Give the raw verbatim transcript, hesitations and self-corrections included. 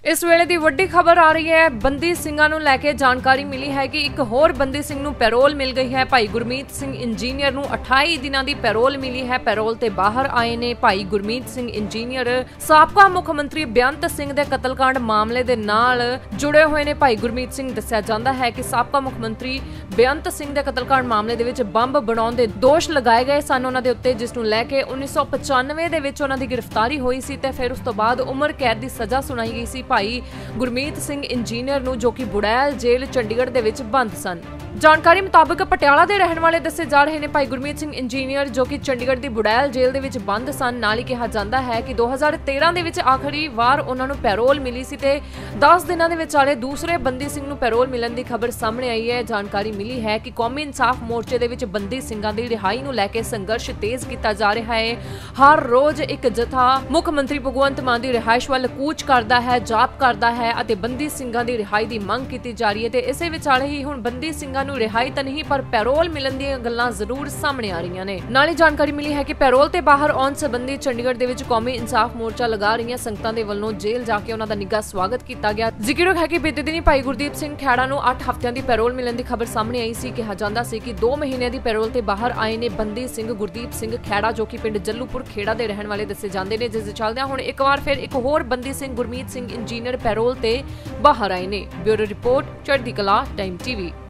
इस वेले दी वड्डी खबर आ रही है। बंदी ਸਿੰਘਾਂ ਨੂੰ ਲੈ ਕੇ जानकारी मिली है कि एक होर बंदी सिंह ਨੂੰ पैरोल मिल गई है। भाई गुरमीत सिंह इंजीनियर ਨੂੰ अठाई दिनों की पैरोल मिली है। पैरोल ते बाहर आए ने भाई गुरमीत सिंह इंजीनियर साबका मुख मंत्री बेअंत सिंह दे कतलकांड मामले दे नाल जुड़े हुए ने। भाई गुरमीत सिंह दस्सिया जांदा है कि साबका मुख मंत्री बेअंत सिंह दे कतलकांड मामले दे विच बंब बनाउण दे दोष लगाए गए सन उन्हां दे उत्ते, जिस नूं लै के उन्नीस सौ पचानवे दे विच उन्हां दी गिरफ्तारी हुई सी ते फिर उस तो बाद उम्र कैद की सज़ा सुनाई गई सी भाई गुरमीत सिंह इंजीनियर नूं, जो कि बुड़ैल जेल चंडीगढ़ दे विच बंद सन। जानकारी मुताबिक पटियाला दे रहने वाले दसे जा रहे हैं भाई गुरमीत सिंह इंजीनियर, जो कि चंडीगढ़ की बुड़ैल जेल दे विच बंद सन। नाल ही कहा जाता है कि दो हज़ार तेरह दे विच आखिरी वार उन्होंने पैरोल मिली सी ते दस दिनों के विचाले दूसरे बंदी सिंह नूं पैरोल मिलने की खबर सामने आई है। जानकारी मिली है कि कौमी इंसाफ मोर्चे दे विच बंदी ਸਿੰਘਾਂ की रिहाई नूं लैके संघर्ष तेज किया जा रहा है। हर रोज एक जथा मुख मंत्री भगवंत मान की रिहाइश वाल कूच करता है, जाप करता है और बंदी ਸਿੰਘਾਂ की रिहाई की मंग की जा रही है। तो इस विचाले ही हुण बंदी ਸਿੰਘਾਂ नूं रिहाई तो नहीं पर पैरोल मिलन दी गल्लां जरूर सामने आ रही ने। नाल ही जानकारी मिली है कि पैरोल ते बाहर आउण संबंधी चंडीगढ़ दे विच कौमी इंसाफ मोर्चा लगा रही संगतां दे वल्लों जेल जाके उन्हां दा निੱਘਾ स्वागत किया गया। जिक्र है कि बीते दिनी भाई गुरदीप सिंह खैड़ा नूं अठ हफ्तियां दी पैरोल मिलन की खबर सामने आई सी। कहा जांदा सी कि दो महीने की पैरोल ते बाहर आए ने बंदी सिंह गुरदीप सिंह खैड़ा, जो कि पिंड जल्लूपुर खेड़ा दे रहण वाले दसे जांदे ने, जिस चलदियां हुण एक बार फिर एक होर बंदी सिंह गुरमीत सिंह इंजीनियर पैरोल ते बाहर आए ने। ब्यूरो रिपोर्ट, चढ़दी कला टाइम टीवी।